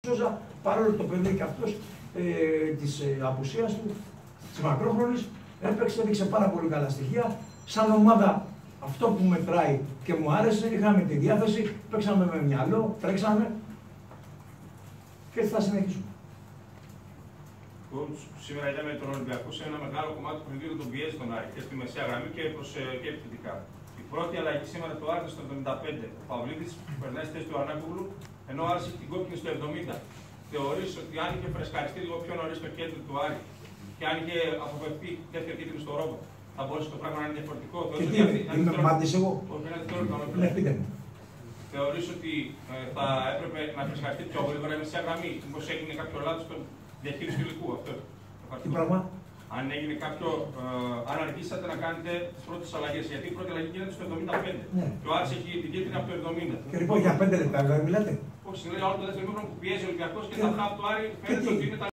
Σόζα, παρόλο το παιδί και αυτό της απουσίας του, της μακρόχρονης, έπαιξε, έδειξε πάρα πολύ καλά στοιχεία. Σαν ομάδα, αυτό που μετράει και μου άρεσε, είχαμε τη διάθεση, παίξαμε με μυαλό, τρέξαμε και θα συνεχίσουμε. Σήμερα είδαμε τον Ολυμπιακό σε ένα μεγάλο κομμάτι του παιχνιδιού τον πιέζει τον Άρη και στη μεσαία γραμμή και επιθετικά. Η πρώτη αλλαγή σήμερα του Άρη στο 75. Ο Παυλίδης περνάει στη θέση του Αρνάκογλου, ενώ ο Άρης έχει την κόκκινη στο 70. Θεωρείς ότι αν είχε φρεσκαριστεί λίγο πιο νωρίς το κέντρο του Άρη και αν είχε αποφευθεί δεύτερη κίτρινη στο ρόμπο, θα μπορούσε το πράγμα να είναι διαφορετικό? Και τι είναι, μάντης εγώ. Θεωρείς ότι θα έπρεπε να φρεσκαριστεί πιο γρήγορα η μεσαία γραμμή, μήπως έγινε κάποιο λάθος στον διαχείριση του υλικού? Αυτό. Τι πράγμα? Αν έγινε κάποιο, αν αργήσατε να κάνετε τις πρώτες αλλαγές, γιατί η πρώτη αλλαγή γίνεται στο 75. Ναι. Και ο Άρης έχει την κίτρινη από το 70. Και λοιπόν για 5 λεπτά, δηλαδή μιλάτε. Όχι, συνολικά όλο το δεύτερο μήχρονο που πιέζει ο Ολυμπιακός και τα χάπ του Άρη φαίνεται ότι είναι τα